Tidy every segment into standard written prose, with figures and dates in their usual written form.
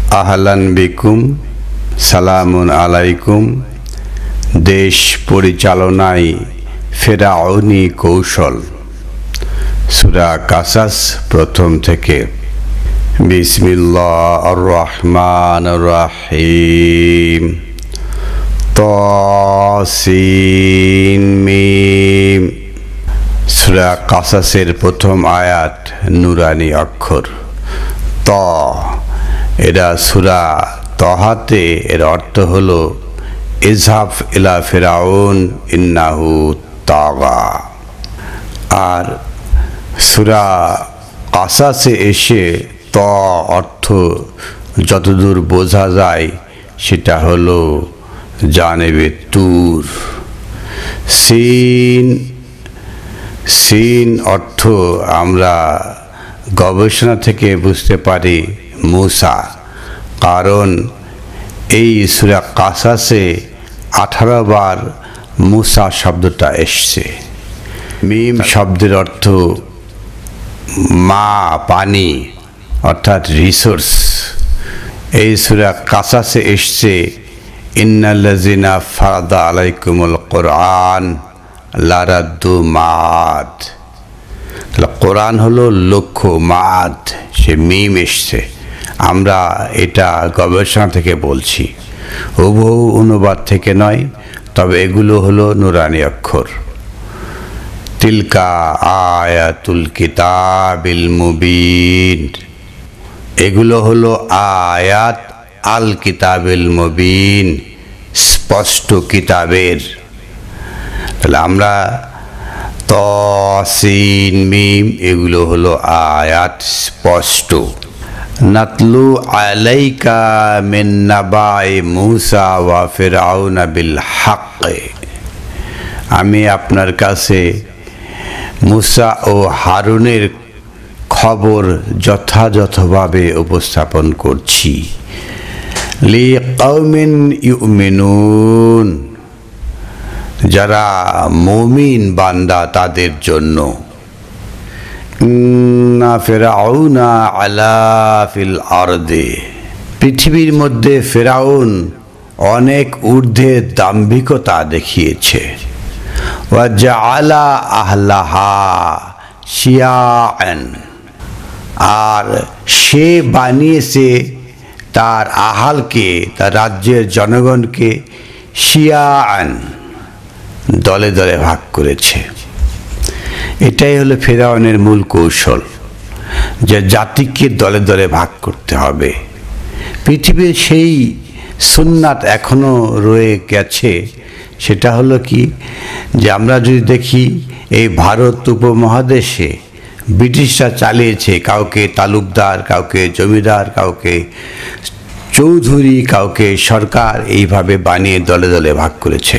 আহলান বিকুম, সালামুন আলাইকুম। দেশ পরিচালনায় ফেরাউনি কৌশল, সূরা কাসাস প্রথম থেকে। বিসমিল্লাহির রহমানির রহিম। তাসিন মিম। সূরা কাসাসের প্রথম আয়াত নুরানি অক্ষর ত। এরা সূরা তহাতে এর অর্থ হলো ইযহাব ইলা ফিরাউন ইন্নাহু তাগা। আর সূরা কাসাসে এসে ত অর্থ যতদূর বোঝা যায় সেটা হলো জানেবে তুর। সিন অর্থ আমরা গবেষণা থেকে বুঝতে পারি মূসা, কারণ এই সূরা কাসাসে 18 বার মূসা শব্দটা এসছে। মিম শব্দের অর্থ মা, পানি, অর্থাৎ রিসোর্স। এই সূরা কাসাসে এসছে ইন্নাল্লাযিনা ফারাদা আলাইকুমুল কুরআন লারাদ্দু মাআদ। কোরআন হলো লক্ষ্য, মাদ সে মিম এসছে। আমরা এটা গবেষণা থেকে বলছি, হুবহু অনুবাদ থেকে নয়, তবে এগুলো হলো নুরানি অক্ষর। তিলকা আয়াতুল কিতাবিল মুবিন। এগুলো হলো আয়াত আল কিতাবিল মুবিন, স্পষ্ট কিতাবের। তাহলে আমরা তাসিন মিম এগুলো হলো আয়াত স্পষ্ট। নাতলু আলাইকা মিন নাবাই মূসা ওয়া ফিরআউন বিল হক। আমি আপনার কাছে মূসা ও হারুনের খবর যথাযথভাবে উপস্থাপন করছি। লিকাউমিন ইউমিনুন, যারা মুমিন বান্দা তাদের জন্য। ইন্না ফিরআউনা আলা ফিল আরদি। পৃথিবীর মধ্যে ফিরআউন অনেক ঊর্ধ্বে দাম্ভিকতা দেখিয়েছে। ওয়া জাআলা আহলাহা শিয়াআন। আর সে বানিয়েছে তার আহালকে, তার রাজ্যের জনগণকে শিয়াআন, দলে দলে ভাগ করেছে। এটাই হলো ফিরআউনের মূল কৌশল, যে জাতিকে দলে দলে ভাগ করতে হবে। পৃথিবীর সেই সুন্নাত এখনো রয়ে গেছে। সেটা হলো কি, যে আমরা যদি দেখি এই ভারত উপমহাদেশে ব্রিটিশরা চালিয়েছে, কাউকে তালুকদার, কাউকে জমিদার, কাউকে চৌধুরী, কাউকে সরকার, এইভাবে বানিয়ে দলে দলে ভাগ করেছে।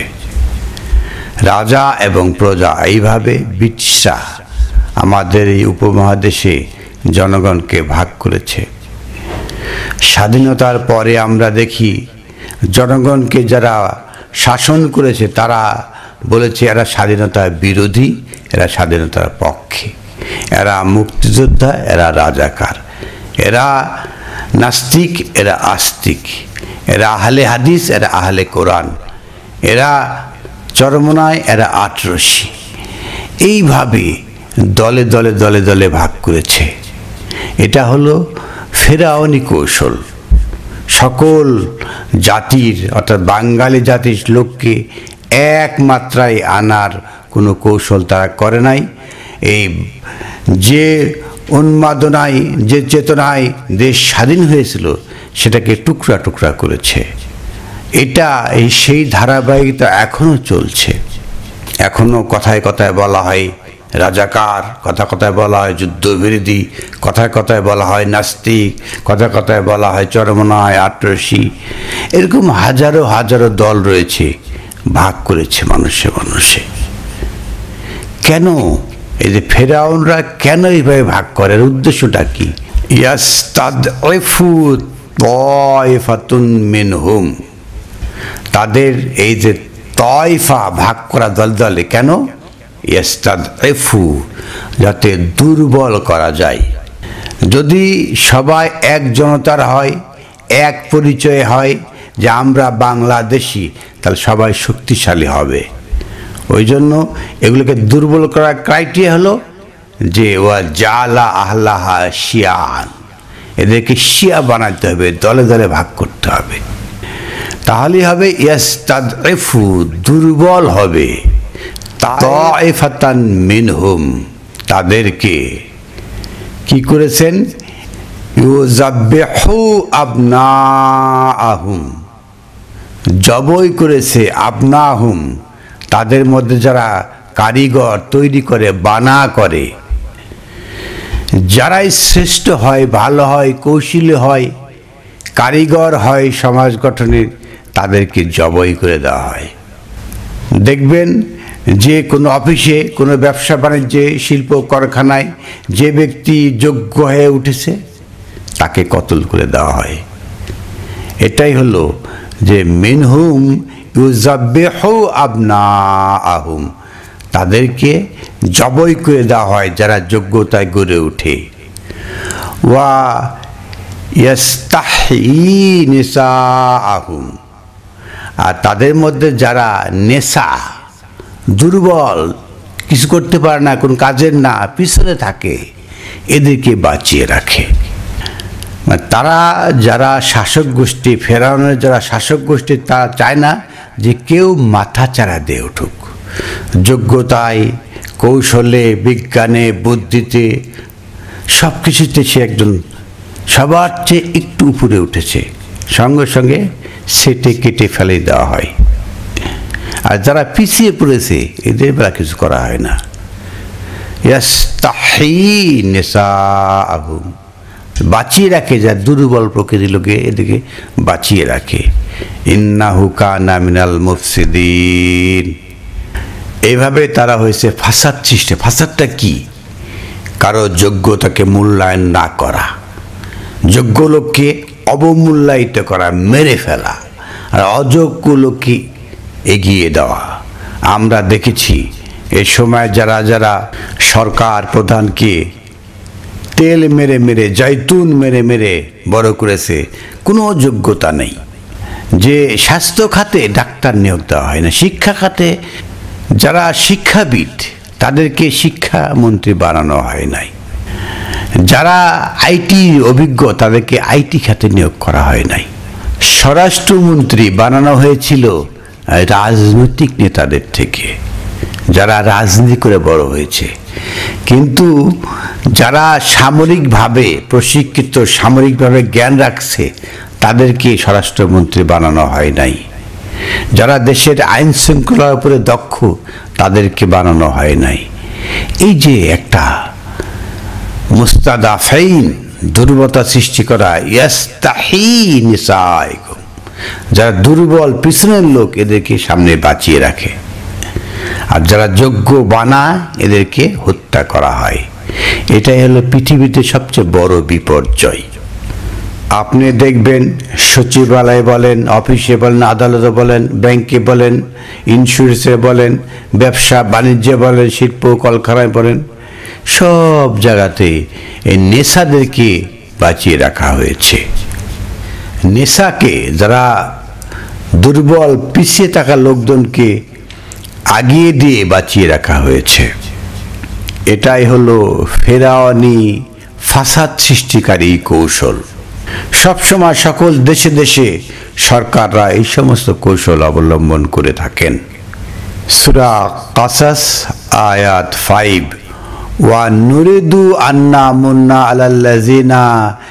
রাজা এবং প্রজা, এইভাবে ব্রিটিশরা আমাদের এই উপমহাদেশে জনগণকে ভাগ করেছে। স্বাধীনতার পরে আমরা দেখি জনগণকে যারা শাসন করেছে তারা বলেছে এরা স্বাধীনতার বিরোধী, এরা স্বাধীনতার পক্ষে, এরা মুক্তিযোদ্ধা, এরা রাজাকার, এরা নাস্তিক, এরা আস্তিক, এরা আহলে হাদিস, এরা আহলে কোরআন, এরা চরমনায়, এরা আটরশি। এইভাবে দলে দলে দলে দলে ভাগ করেছে। এটা হলো ফিরআউনি কৌশল। সকল জাতির, অর্থাৎ বাঙালি জাতির লোককে এক মাত্রায় আনার কোনো কৌশল তারা করে নাই। এই যে উন্মাদনায়, যে চেতনায় দেশ স্বাধীন হয়েছিল সেটাকে টুকরা টুকরা করেছে। এটা সেই ধারাবাহিকতা এখনো চলছে। এখনো কথায় কথায় বলা হয় রাজাকার, কথায় কথায় বলা হয় যুদ্ধবিরোধী, কথায় কথায় বলা হয় নাস্তিক, কথায় কথায় বলা হয় চরমনায়, আটরশি। এরকম হাজারো হাজারো দল রয়েছে, ভাগ করেছে মানুষে মানুষে। কেন এই যে ফেরাউনরা কেন এইভাবে ভাগ করে, উদ্দেশ্যটা কি? ইয়াস্তাদইফু তাইফাতুন মিনহুম। তাদের এই যে তয়ফা, ভাগ করা দল দলে, কেন? ইয়াস্তাদইফু, যাতে দুর্বল করা যায়। যদি সবাই এক জনতার হয়, এক পরিচয় হয় যে আমরা বাংলাদেশি, তাহলে সবাই শক্তিশালী হবে। ওই জন্য এগুলোকে দুর্বল করার ক্রাইটেরিয়া হলো যে ওয়া জালা আহলাহা শিয়ান, এদেরকে শিয়া বানাতে হবে, দলে দলে ভাগ করতে হবে। তাহলেই হবে ইয়াস্তাদঈফু, দুর্বল হবে, তাইফাতান মিনহুম, তাদেরকে কি করেছেন, ইউযাব্বিহু আবনাআহুম, জবই করেছে, আবনাহুম, তাদের মধ্যে যারা কারিগর তৈরি করে, বানা করে, যারাই শ্রেষ্ঠ হয়, ভালো হয়, কৌশলী হয়, কারিগর হয় সমাজ গঠনের, তাদেরকে জবই করে দেওয়া হয়। দেখবেন যে কোনো অফিসে, কোনো ব্যবসা বাণিজ্যে, শিল্প কারখানায় যে ব্যক্তি যোগ্য হয়ে উঠেছে তাকে কতল করে দেওয়া হয়। এটাই হলো যে মিনহুম ইউযাব্বিহু আবনাআহুম, তাদেরকে জবই করে দেওয়া হয় যারা যোগ্যতায় গড়ে ওঠে। ওয়া ইয়াস্তাহয়ী নিসাআহুম, আর তাদের মধ্যে যারা নেশা, দুর্বল, কিছু করতে পারে না, কোন কাজের না, পিছনে থাকে, এদেরকে বাঁচিয়ে রাখে। তারা যারা শাসক গোষ্ঠী, ফেরাউনের যারা শাসক গোষ্ঠী, তারা চায় না যে কেউ মাথা চাড়া দিয়ে উঠুক। যোগ্যতায়, কৌশলে, বিজ্ঞানে, বুদ্ধিতে, সব কিছুতে সে একজন সবার চেয়ে একটু উপরে উঠেছে, সঙ্গে সঙ্গে সেটে কেটে ফেলে দেওয়া হয়। আর যারা পিছিয়ে পড়েছে এদের বেলা কিছু করা হয় না। ইয়াস্তাহয়ী নিসাআহুম, বাঁচিয়ে রাখে, যা দুর্বল প্রকৃতির লোকে এদিকে বাঁচিয়ে রাখে। ইন্নাহু কানা মিনাল মুফসিদিন, এইভাবে তারা হয়েছে ফাসাদ সৃষ্টি। ফাসাদটা কি? কারো যোগ্যতাকে মূল্যায়ন না করা, যোগ্য লোককে অবমূল্যায়িত করা, মেরে ফেলা, আর অযোগ্য লোককে এগিয়ে দেওয়া। আমরা দেখেছি এই সময় যারা যারা সরকার প্রধানকে তেল মেরে মেরে, জৈতুন মেরে মেরে বড় করেছে, কোনো যোগ্যতা নেই। যে স্বাস্থ্য খাতে ডাক্তার নিয়োগ দেওয়া হয় না, শিক্ষা খাতে যারা শিক্ষাবিদ তাদেরকে শিক্ষামন্ত্রী বানানো হয় নাই, যারা আইটি অভিজ্ঞ তাদেরকে আইটি খাতে নিয়োগ করা হয় নাই, স্বরাষ্ট্রমন্ত্রী বানানো হয়েছিল রাজনৈতিক নেতাদের থেকে, যারা রাজনীতি করে বড় হয়েছে। কিন্তু যারা সামরিকভাবে প্রশিক্ষিত, সামরিকভাবে জ্ঞান রাখছে, তাদেরকে স্বরাষ্ট্রমন্ত্রী বানানো হয় নাই। যারা দেশের আইন শৃঙ্খলার উপরে দক্ষ, তাদেরকে বানানো হয় নাই। এই যে একটা মুস্তাদাফিন, দুর্বলতা সৃষ্টি করা, ইয়াস্তাহয়ী নিসাআহুম, যারা দুর্বল পিছনের লোক এদেরকে সামনে বাঁচিয়ে রাখে, আর যারা যোগ্য বানায় এদেরকে হত্যা করা হয়। এটাই হলো পৃথিবীতে সবচেয়ে বড় বিপর্যয়। আপনি দেখবেন সচিবালয়ে বলেন, অফিসে বলেন, আদালতে বলেন, ব্যাংকে বলেন, ইন্স্যুরেন্সে বলেন, ব্যবসা বাণিজ্যে বলেন, শিল্প কলকারখানায় বলেন, সব জায়গাতে এই নেশাদেরকে বাঁচিয়ে রাখা হয়েছে। নেশাকে, যারা দুর্বল পিছিয়ে থাকা লোকজনকে আগিয়ে দিয়ে বাঁচিয়ে রাখা হয়েছে। এটাই হলো ফেরাউনি ফাসাদ সৃষ্টিকারী কৌশল। সবসময় সকল দেশে দেশে সরকাররা এই সমস্ত কৌশল অবলম্বন করে থাকেন। সূরা কাসাস আয়াত 5, ওয়া নুরিদু আন্না মুন্না আলাল্লাযিনা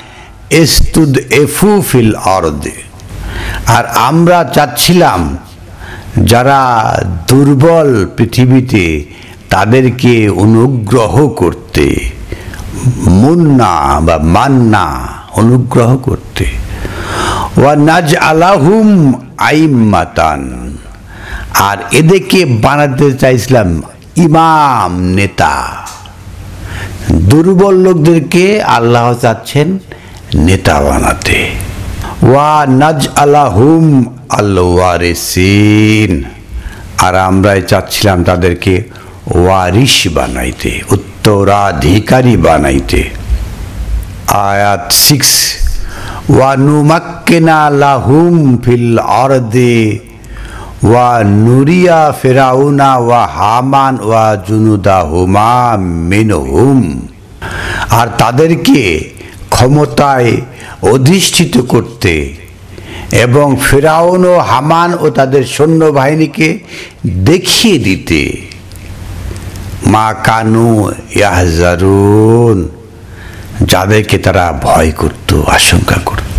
ইসতুদঈফু ফিল আরদ, আর আমরা চাচ্ছিলাম যারা দুর্বল পৃথিবীতে তাদেরকে অনুগ্রহ করতে, মুন্না বা মান্না, অনুগ্রহ করতে। ওয়া নাজআলাহুম আইম্মাতান, আর এদেরকে বানাতে চাইছিলাম ইমাম, নেতা। দুর্বল লোকদেরকে আল্লাহ চাচ্ছেন নেতা বানাতে। ওয়া নাজআলাহুম আল ওয়ারিসিন, আর আমরাই চাচ্ছিলাম তাদেরকে ওয়ারিস বানাইতে, উত্তরাধিকারী বানাইতে। আয়াত 6, ওয়া নুমাক্কিনা লাহুম ফিল আরদি ওয়া নুরিয়া ফিরাউনা ওয়া হামান ওয়া জুনুদাহুমা মিনহুম, আর তাদেরকে ক্ষমতায় অধিষ্ঠিত করতে এবং ফিরাউন ও হামান ও তাদের সৈন্যবাহিনীকে দেখিয়ে দিতে মা কানু ইয়াহজারুন, যাদেরকে তারা ভয় করত, আশঙ্কা করত।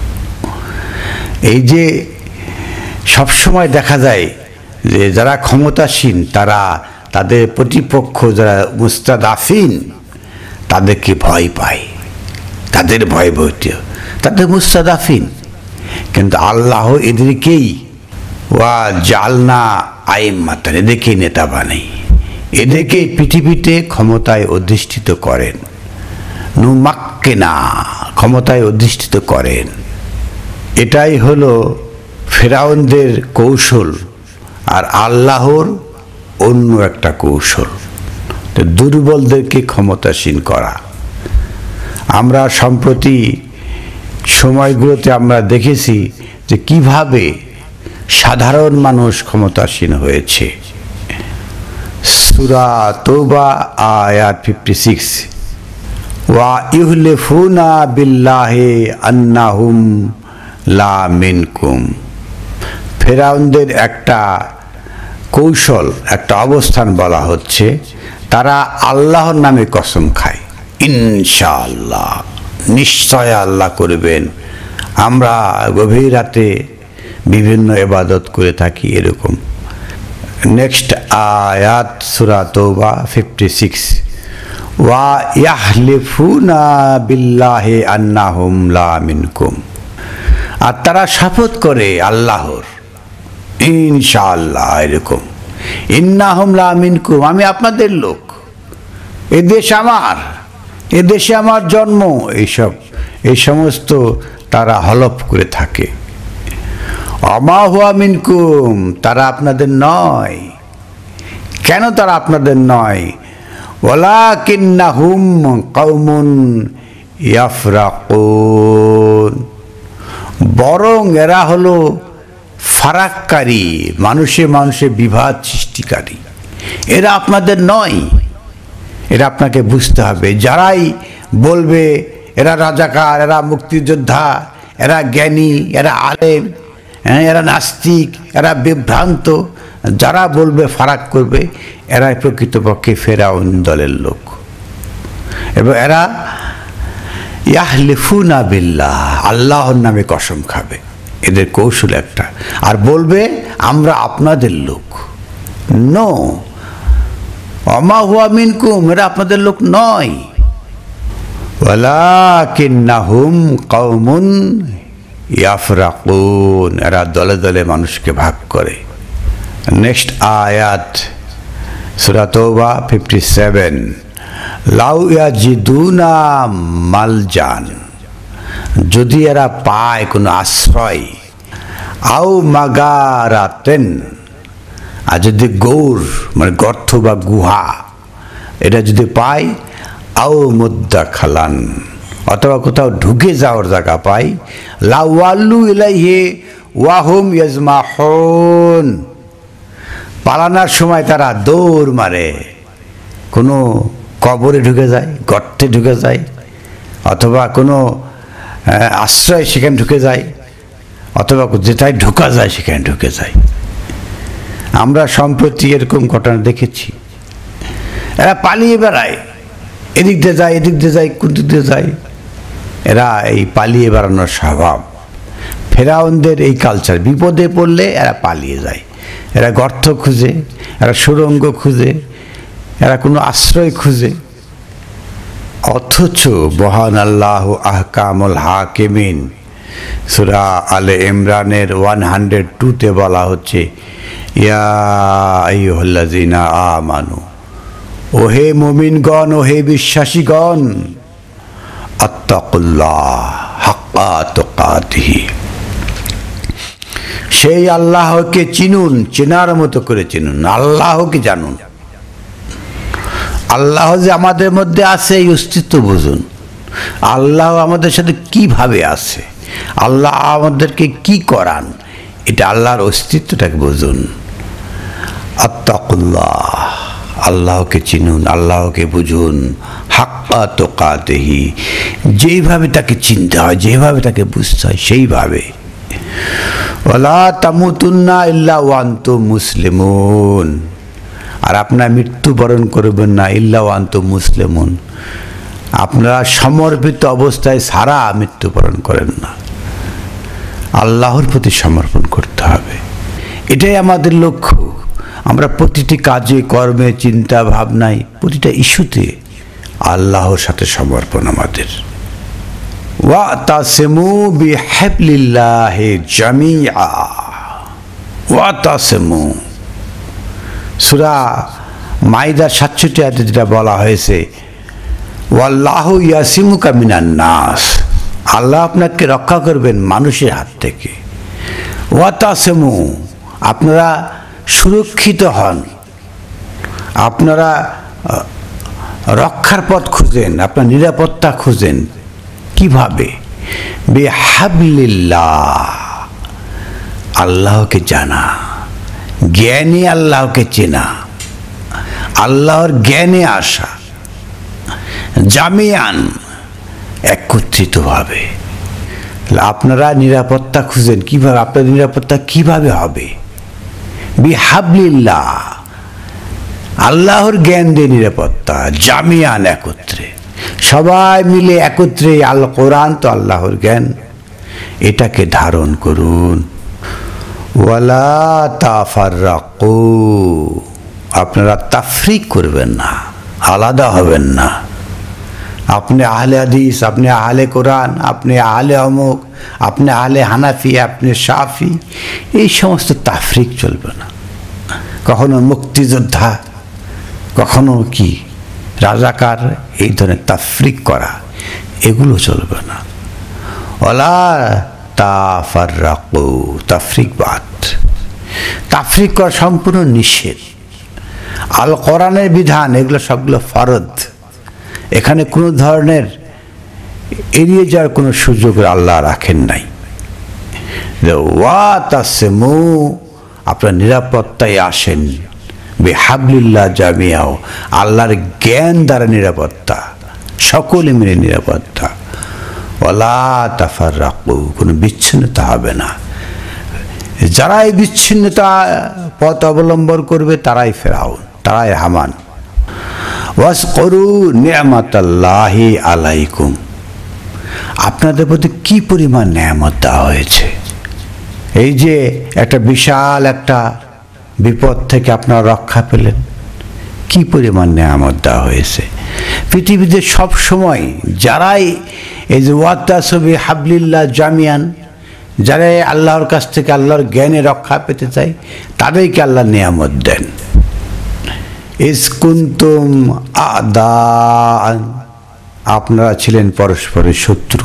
এই যে সবসময় দেখা যায় যে যারা ক্ষমতাসীন তারা তাদের প্রতিপক্ষ যারা মুস্তাদাফিন তাদেরকে ভয় পায়, তাদের ভয় ভীতি, তাদের মুস্তাদাফিন। কিন্তু আল্লাহ এদেরকেই ওয়া জালনা আইম্মাতান, এদেরকেই নেতা বানাই, এদেরকেই পৃথিবীতে ক্ষমতায় অধিষ্ঠিত করেন। নুমাক্কিনা, ক্ষমতায় অধিষ্ঠিত করেন। এটাই হলো ফেরাউনদের কৌশল আর আল্লাহর অন্য একটা কৌশল, দুর্বলদেরকে ক্ষমতাসীন করা। আমরা সম্প্রতি সময়গুলোতে আমরা দেখেছি যে কিভাবে সাধারণ মানুষ ক্ষমতাসীন হয়েছে। সূরা তওবা আয়াত 56, ওয়া ইহলিফুনা বিল্লাহি আন্নাহুম লা মিনকুম। ফেরাউনদের একটা কৌশল, একটা অবস্থান বলা হচ্ছে, তারা আল্লাহর নামে কসম খায়, ইনশাআল্লাহ, নিশ্চয় আল্লাহ করবেন, আমরা গভীর রাতে বিভিন্ন ইবাদত করে থাকি, এরকম। নেক্সট আয়াত সূরা তওবা 56, ওয়া ইয়াহলিফুনা বিল্লাহি আন্নাহুম লা মিনকুম, আর তারা শপথ করে আল্লাহর, ইনশাআল্লাহ, এরকম, ইন্নাহুম লা মিনকুম, আমি আপনাদের লোক, এ দেশ আমার, এ দেশে আমার জন্ম, এই সমস্ত তারা হলফ করে থাকে। আমা হুয়া মিনকুম, তারা আপনাদের নয়। কেন তারা আপনাদের নয়? ওয়ালাকিন্নাহুম কওমুন ইয়াফরাকুন, বরং এরা হলো ফারাককারী, মানুষে মানুষে বিভাদ সৃষ্টিকারী। এরা আপনাদের নয়, এটা আপনাকে বুঝতে হবে। যারাই বলবে এরা রাজাকার, এরা মুক্তিযোদ্ধা, এরা জ্ঞানী, এরা আলেম, এরা নাস্তিক, এরা বিভ্রান্ত, যারা বলবে ফারাক করবে, এরাই প্রকৃতপক্ষে ফেরাউন দলের লোক। এবং এরা ইয়াহলিফুনা বিল্লাহ, আল্লাহর নামে কসম খাবে, এদের কৌশল একটা, আর বলবে আমরা আপনাদের লোক। নো, আমা হুয়া মিনকুম, এরা আপনাদের লোক নয়। ওয়ালাকিন্নাহুম কওমুন ইয়াফরাকুন, এরা দলে দলে মানুষকে ভাগ করে। নেক্সট আয়াত সূরা তওবা 57, লাউ ইয়াজিদুনা মালজান, যদি এরা পায় কোনো আশ্রয়, আও মাগারাতেন, আর যদি গৌর মানে গর্ত বা গুহা এটা যদি পায়, আও মুদ্দা খালান, অথবা কোথাও ঢুকে যাওয়ার জায়গা পাই, লাওয়াল্লু ইলাইহি ওয়াহুম ইয়াজমাহুন, পালানোর সময় তারা দৌড় মারে, কোনো কবরে ঢুকে যায়, গর্তে ঢুকে যায়, অথবা কোনো আশ্রয় সেখানে ঢুকে যায়, অথবা যেটাই ঢোকা যায় সেখানে ঢুকে যায়। আমরা সম্প্রতি এরকম ঘটনা দেখেছি। এরা পালিয়ে বেড়ায়, এদিক দিয়ে যায়, এদিক দিয়ে যায়, কোন দিক দিয়ে যায়, এরা এই পালিয়ে বেড়ানোর স্বভাব। ফেরাউনদের এই কালচার, বিপদে পড়লে এরা পালিয়ে যায়, এরা গর্ত খুঁজে, এরা সুড়ঙ্গ খুঁজে, এরা কোনো আশ্রয় খুঁজে। অথচ মহান আল্লাহ আহকামুল হাকিমিন সূরা আলে ইমরানের 102-তে বলা হচ্ছে, ইয়া আইয়ুহাল্লাযিনা আমানু, ওহে মুমিনগণ, ওহে বিশ্বাসীগণ, আত্তাকুল্লাহ হাক্কা তুকাতিহি, সেই আল্লাহকে চিনুন, চেনার মতো করে চিনুন, আল্লাহকে জানুন। আল্লাহ যে আমাদের মধ্যে আছে এই অস্তিত্ব বুঝুন, আল্লাহ আমাদের সাথে কিভাবে আছে, আল্লাহ আমাদেরকে কি করান, এটা আল্লাহর অস্তিত্বটাকে বুঝুন। আত্তাকুল্লাহ, আল্লাহকে চিনুন, আল্লাহকে বুঝুন। হাক্কা তুকাতিহি, যেইভাবে তাকে চিনতে হয়, যেভাবে তাকে বুঝতে হয় সেইভাবে। ওয়ালা তামুতুন্না ইল্লা ওয়া আনতুম মুসলিমুন, আর আপনারা মৃত্যুবরণ করবেন না ইল্লা ওয়া আনতুম মুসলিমুন, আপনারা সমর্পিত অবস্থায় ছাড়া মৃত্যুবরণ করেন না। আল্লাহর প্রতি সমর্পণ করতে হবে, এটাই আমাদের লক্ষ্য। আমরা প্রতিটি কাজে, কর্মে, চিন্তা ভাবনায়, প্রতিটা ইস্যুতে আল্লাহর সাথে সমর্পণ আমাদের। ওয়াতাসিমু বিহাবলিল্লাহি জামিআ, ওয়াতাসিমু, সূরা মাইদার ৬৭ আয়াতে যেটা বলা হয়েছে, ওয়াল্লাহু ইয়াসিমুকা মিনান নাস, আল্লাহ আপনাকে রক্ষা করবেন মানুষের হাত থেকে। ওয়াতাসিমু, আপনারা সুরক্ষিত হন, আপনারা রক্ষার পথ খুঁজেন, আপনার নিরাপত্তা খুঁজেন। কিভাবে? বিহাবলিল্লাহ, আল্লাহকে জানা, জ্ঞানী আল্লাহকে চেনা, আল্লাহর জ্ঞানে আসা, জামিয়ান, একত্রিতভাবে। আপনারা নিরাপত্তা খুঁজেন কিভাবে? আপনাদের নিরাপত্তা কিভাবে হবে? বিহাবলিল্লাহ, আল্লাহর জ্ঞান দিয়ে নিরাপত্তা, জামিয়ান, একত্রে, সবাই মিলে একত্রে। আল কোরআন তো আল্লাহর জ্ঞান, এটাকে ধারণ করুন। ওয়ালা তাফাররাকু, আপনারা তাফরিক করবেন না, আলাদা হবেন না। আপনি আহলে হাদিস, আপনি আহলে কোরআন, আপনি আহলে অমুক, আপনি আহলে হানাফি, আপনি শাফি, এই সমস্ত তাফরিক চলবে না। কখনো মুক্তিযোদ্ধা, কখনো কি রাজাকার, এই ধরনের তাফরিক করা, এগুলো চলবে না। ওয়ালা তাফাররাকু, তাফরিকবাদ, তাফরিক করা সম্পূর্ণ নিষেধ। আল কোরআনের বিধান, এগুলো সবগুলো ফরজ, এখানে কোনো ধরনের এড়িয়ে যাওয়ার কোনো সুযোগ আল্লাহ রাখেন নাই। ওয়াতাসিমু, আপনার নিরাপত্তায় আসেন। বিহাবলিল্লাহ জামিআও, আল্লাহর জ্ঞান দ্বারা নিরাপত্তা, সকলে মিলে নিরাপত্তা। ওয়ালা তাফাররাকু, কোনো বিচ্ছিন্নতা হবে না। যারা এই বিচ্ছিন্নতা পথ অবলম্বন করবে তারাই ফেরাউন, তারাই হামান। ওয়াজকুরু নি'মাতাল্লাহি আলাইকুম, আপনাদের প্রতি কি পরিমাণ নেয়ামত দেওয়া হয়েছে। এই যে একটা বিশাল একটা বিপদ থেকে আপনারা রক্ষা পেলেন, কি পরিমাণ নেয়ামত দেওয়া হয়েছে। পৃথিবীতে সব সময় যারাই এই যে ওয়াতাসিমু বিহাবলিল্লাহ জামিয়ান, যারা আল্লাহর কাছ থেকে আল্লাহর জ্ঞানে রক্ষা পেতে চায়, তাদেরকে আল্লাহ নেয়ামত দেন। ইজ কুনতুম আদান, আপনারা ছিলেন পরস্পরের শত্রু,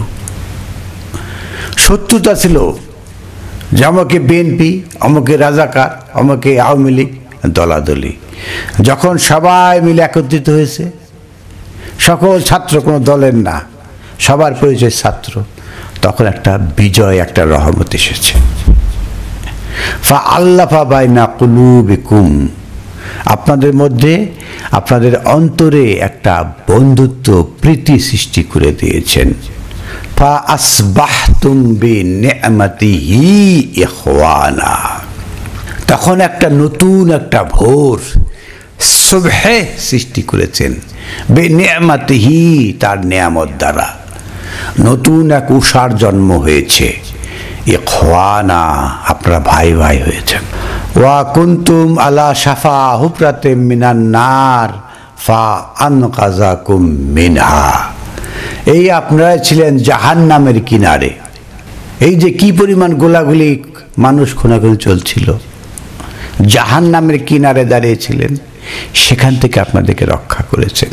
শত্রুতা ছিল, যে আমাকে বিএনপি, আমাকে রাজাকার, আমাকে আওয়ামী লীগ, দলাদলি। যখন সবাই মিলে একত্রিত হয়েছে, সকল ছাত্র, কোনো দলের না, সবার পরিচয় ছাত্র, তখন একটা বিজয়, একটা রহমত এসেছে। ফাআল্লাফা বাইনা কুলুবিকুম, আপনাদের মধ্যে, আপনাদের অন্তরে একটা বন্ধুত্ব, প্রীতি সৃষ্টি করে দিয়েছেন। ফাআসবাহতুম বিনি'মাতিহি ইখওয়ানা, তখন একটা নতুন একটা ভোর, সুবহে সৃষ্টি করেছেন। বিনি'মাতিহি, তার নেয়ামত দ্বারা নতুন এক উষার জন্ম হয়েছে। ইখওয়ানা, আপনারা ভাই ভাই হয়েছেন। ওয়া কুনতুম আলা শাফা হুফরাতিম মিনান নার ফাআনকাযাকুম মিনহা, এই আপনারা ছিলেন জাহান্নামের কিনারে। এই যে কি পরিমাণ গোলাগুলি, মানুষ খুনাখুনি চলছিল, জাহান্নামের কিনারে দাঁড়িয়েছিলেন, সেখান থেকে আপনাদেরকে রক্ষা করেছেন।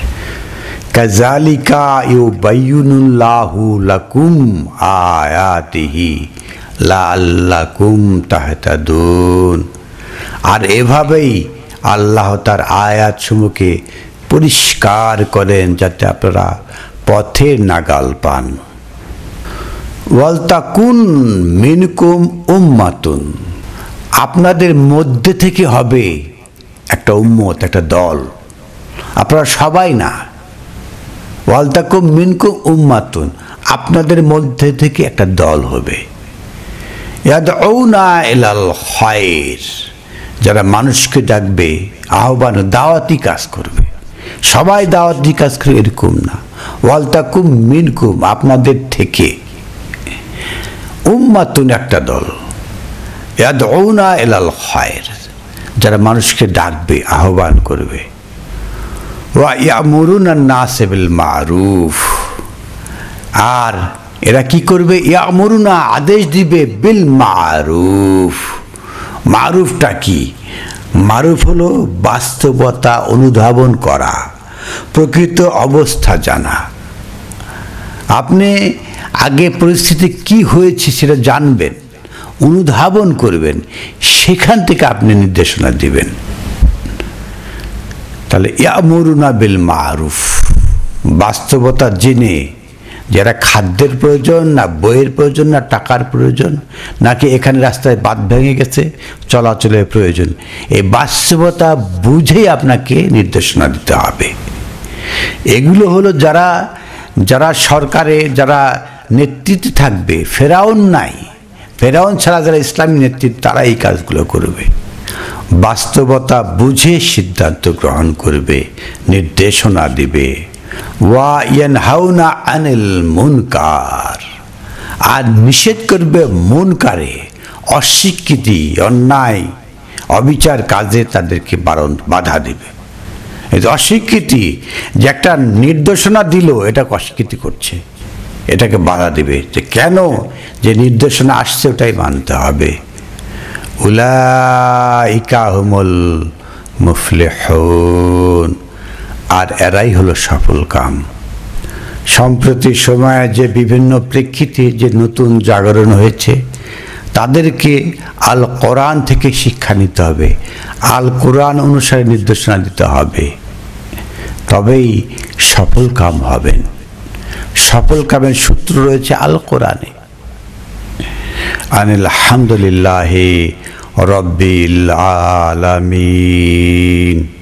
কাযালিকা ইউবাইয়িনুল্লাহু লাকুম আয়াতিহি লাআল্লাকুম তাহতাদুন, আর এভাবেই আল্লাহ তার আয়াতসমূহকে পরিষ্কার করেন যাতে আপনারা পথের নাগাল পান। ওয়ালতাকুন মিনকুম উম্মাতুন, আপনাদের মধ্যে থেকে হবে একটা উম্মত, একটা দল, আপনারা সবাই না। ওয়ালতাকুম মিনকুম উম্মাতুন, আপনাদের মধ্যে থেকে একটা দল হবে। ইয়াদউনা ইলাল খায়র, যারা মানুষকে ডাকবে, আহ্বান দাওয়াতি কাজ করবে। সবাই দাওয়াতি কাজ করবে এরকম না। ওয়ালতাকুম মিনকুম, আপনাদের থেকে, উম্মাতুন একটা দল, ইয়াদউনা ইলাল খায়র, যারা মানুষকে ডাকবে, আহ্বান করবে। ওয়া ইয়ামুরুনা নাস বিল মারুফ, আর এরা কি করবে? ইয়ামুরুনা, আদেশ দিবে, বিল মারুফ। মারুফটা কি? মারুফ হলো বাস্তবতা অনুধাবন করা, প্রকৃত অবস্থা জানা। আপনি আগে পরিস্থিতি কি হয়েছে সেটা জানবেন, অনুধাবন করবেন, সেখান থেকে আপনি নির্দেশনা দিবেন। তাহলে ইয়ামুরুনা বিল মারুফ, বাস্তবতা জেনে, যারা খাদ্যের প্রয়োজন, না বইয়ের প্রয়োজন, না টাকার প্রয়োজন, নাকি এখানে রাস্তায় বাঁধ ভেঙে গেছে চলাচলের প্রয়োজন, এই বাস্তবতা বুঝেই আপনাকে নির্দেশনা দিতে হবে। এগুলো হলো যারা যারা সরকারে, যারা নেতৃত্বে থাকবে। ফেরাউন নাই, ফেরাউন ছাড়া যারা ইসলামী নেতৃত্ব, তারা এই কাজগুলো করবে। বাস্তবতা বুঝে সিদ্ধান্ত গ্রহণ করবে, নির্দেশনা দিবে। ওয়া ইয়ানহাউনা আনিল মুনকার, আর নিষেধ করবে মুনকারে, অস্বীকৃতি, অন্যায়, অবিচার কাজে তাদেরকে বাধা দিবে। এই অস্বীকৃতি, যে একটা নির্দেশনা দিল, এটাকে অস্বীকৃতি করছে, এটাকে বাধা দিবে, যে কেন, যে নির্দেশনা আসছে ওটাই মানতে হবে। উলাইকা হুমুল মুফলিহুন, আর এরাই হলো সফল কাম। সম্প্রতি সময়ে যে বিভিন্ন প্রেক্ষিতে যে নতুন জাগরণ হয়েছে, তাদেরকে আল কোরআন থেকে শিক্ষা নিতে হবে, আল কোরআন অনুসারে নির্দেশনা দিতে হবে, তবেই সফল কাম হবেন। সফল কামের সূত্র রয়েছে আল কোরআনে। আলহামদুলিল্লাহি রাব্বিল আলামিন।